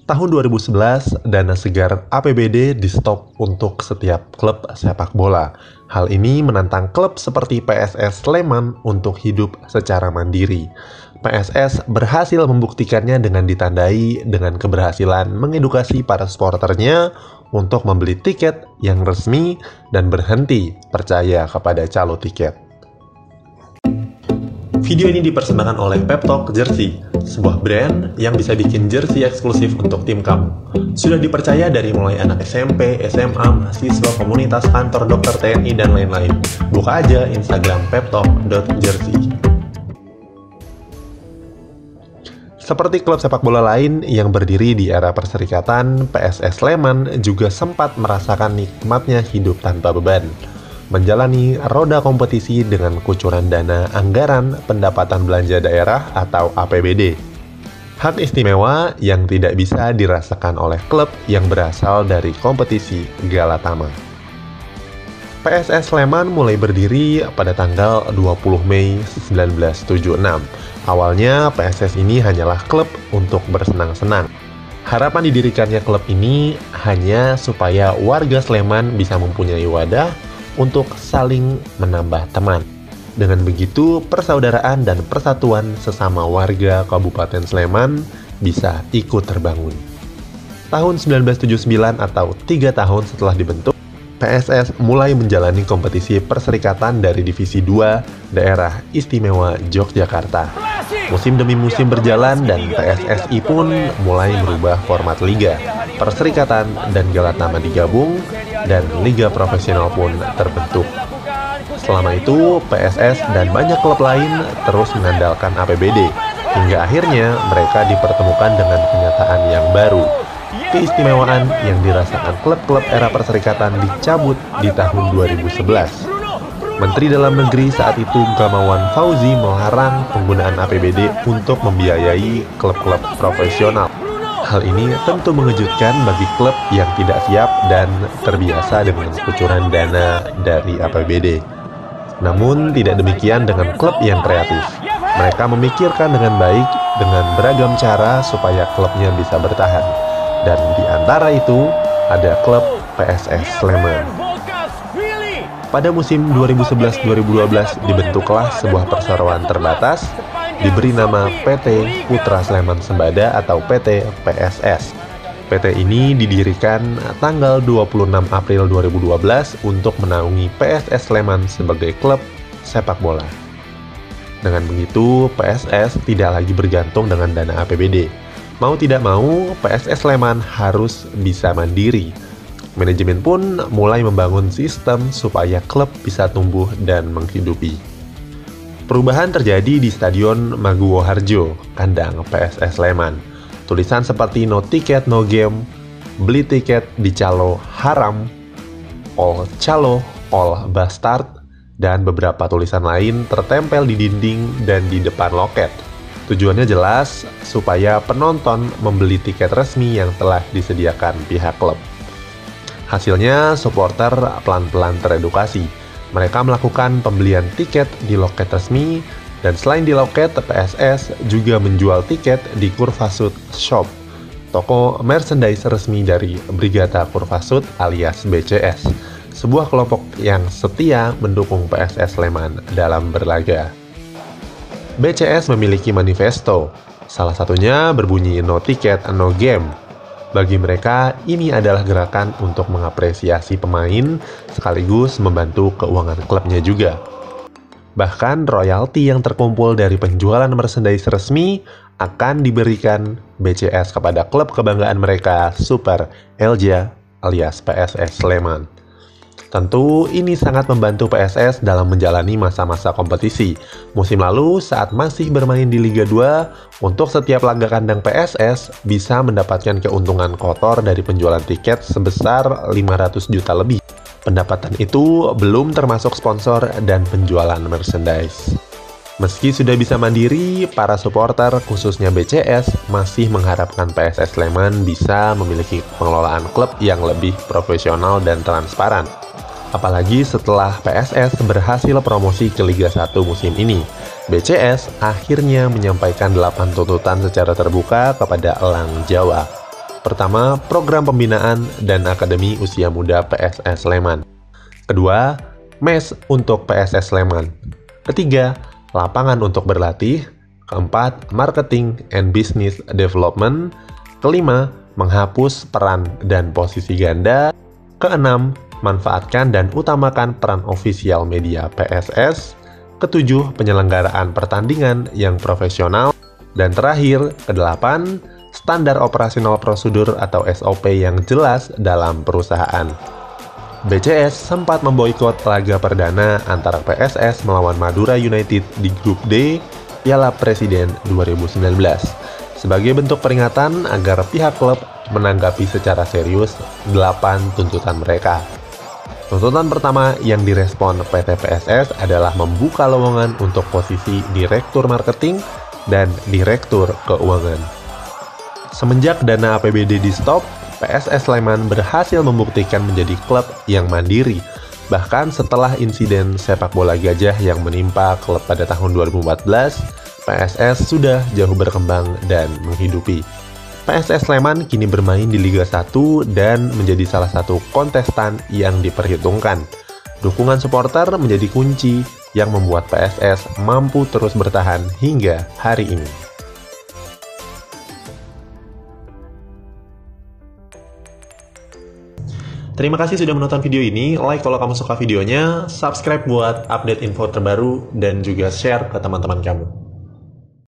Tahun 2011, dana segar APBD di-stop untuk setiap klub sepak bola. Hal ini menantang klub seperti PSS Sleman untuk hidup secara mandiri. PSS berhasil membuktikannya dengan ditandai dengan keberhasilan mengedukasi para supporternya untuk membeli tiket yang resmi dan berhenti percaya kepada calo tiket. Video ini dipersembahkan oleh Peptalk Jersey, sebuah brand yang bisa bikin jersey eksklusif untuk tim kamu. Sudah dipercaya dari mulai anak SMP, SMA, mahasiswa, komunitas, kantor, dokter, TNI, dan lain-lain. Buka aja Instagram peptalk.jersey. Seperti klub sepak bola lain yang berdiri di era perserikatan, PSS Sleman juga sempat merasakan nikmatnya hidup tanpa beban. Menjalani roda kompetisi dengan kucuran dana anggaran pendapatan belanja daerah atau APBD. Hak istimewa yang tidak bisa dirasakan oleh klub yang berasal dari kompetisi Galatama. PSS Sleman mulai berdiri pada tanggal 20 Mei 1976. Awalnya PSS ini hanyalah klub untuk bersenang-senang. Harapan didirikannya klub ini hanya supaya warga Sleman bisa mempunyai wadah untuk saling menambah teman. Dengan begitu, persaudaraan dan persatuan sesama warga Kabupaten Sleman bisa ikut terbangun. Tahun 1979 atau 3 tahun setelah dibentuk, PSS mulai menjalani kompetisi perserikatan dari Divisi 2 Daerah Istimewa Yogyakarta. Musim demi musim berjalan dan PSSI pun mulai merubah format liga. Perserikatan dan Galatama digabung dan liga profesional pun terbentuk. Selama itu, PSS dan banyak klub lain terus mengandalkan APBD, hingga akhirnya mereka dipertemukan dengan kenyataan yang baru. Keistimewaan yang dirasakan klub-klub era perserikatan dicabut di tahun 2011. Menteri Dalam Negeri saat itu Gamawan Fauzi melarang penggunaan APBD untuk membiayai klub-klub profesional. Hal ini tentu mengejutkan bagi klub yang tidak siap dan terbiasa dengan kucuran dana dari APBD. Namun tidak demikian dengan klub yang kreatif. Mereka memikirkan dengan baik dengan beragam cara supaya klubnya bisa bertahan. Dan di antara itu ada klub PSS Sleman. Pada musim 2011-2012 dibentuklah sebuah perseroan terbatas diberi nama PT Putra Sleman Sembada atau PT PSS. PT ini didirikan tanggal 26 April 2012 untuk menaungi PSS Sleman sebagai klub sepak bola. Dengan begitu, PSS tidak lagi bergantung dengan dana APBD. Mau tidak mau, PSS Sleman harus bisa mandiri. Manajemen pun mulai membangun sistem supaya klub bisa tumbuh dan menghidupi. Perubahan terjadi di Stadion Maguwo Harjo, kandang PSS Sleman. Tulisan seperti no ticket, no game, beli tiket di calo haram, all calo, all bastard, dan beberapa tulisan lain tertempel di dinding dan di depan loket. Tujuannya jelas, supaya penonton membeli tiket resmi yang telah disediakan pihak klub. Hasilnya, supporter pelan-pelan teredukasi. Mereka melakukan pembelian tiket di loket resmi, dan selain di loket, PSS juga menjual tiket di Kurvasut Shop, toko merchandise resmi dari Brigata Kurvasut alias BCS, sebuah kelompok yang setia mendukung PSS Sleman dalam berlaga. BCS memiliki manifesto, salah satunya berbunyi no ticket, no game. Bagi mereka, ini adalah gerakan untuk mengapresiasi pemain sekaligus membantu keuangan klubnya juga. Bahkan royalti yang terkumpul dari penjualan merchandise resmi akan diberikan BCS kepada klub kebanggaan mereka, Super Elja alias PSS Sleman. Tentu ini sangat membantu PSS dalam menjalani masa-masa kompetisi. Musim lalu saat masih bermain di Liga 2, untuk setiap laga kandang PSS bisa mendapatkan keuntungan kotor dari penjualan tiket sebesar 500 juta lebih. Pendapatan itu belum termasuk sponsor dan penjualan merchandise. Meski sudah bisa mandiri, para supporter khususnya BCS masih mengharapkan PSS Sleman bisa memiliki pengelolaan klub yang lebih profesional dan transparan. Apalagi setelah PSS berhasil promosi ke Liga 1 musim ini, BCS akhirnya menyampaikan 8 tuntutan secara terbuka kepada Elang Jawa. Pertama, program pembinaan dan akademi usia muda PSS Sleman. Kedua, MES untuk PSS Sleman. Ketiga, lapangan untuk berlatih. Keempat, marketing and business development. Kelima, menghapus peran dan posisi ganda. Keenam, manfaatkan dan utamakan peran ofisial media PSS. Ketujuh, penyelenggaraan pertandingan yang profesional. Dan terakhir, kedelapan, standar operasional prosedur atau SOP yang jelas dalam perusahaan. BCS sempat memboikot laga perdana antara PSS melawan Madura United di grup D Piala Presiden 2019 sebagai bentuk peringatan agar pihak klub menanggapi secara serius 8 tuntutan mereka. Tuntutan pertama yang direspon PT PSS adalah membuka lowongan untuk posisi Direktur Marketing dan Direktur Keuangan. Semenjak dana APBD di stop, PSS Sleman berhasil membuktikan menjadi klub yang mandiri. Bahkan setelah insiden sepak bola gajah yang menimpa klub pada tahun 2014, PSS sudah jauh berkembang dan menghidupi. PSS Sleman kini bermain di Liga 1 dan menjadi salah satu kontestan yang diperhitungkan. Dukungan supporter menjadi kunci yang membuat PSS mampu terus bertahan hingga hari ini. Terima kasih sudah menonton video ini. Like kalau kamu suka videonya, subscribe buat update info terbaru, dan juga share ke teman-teman kamu.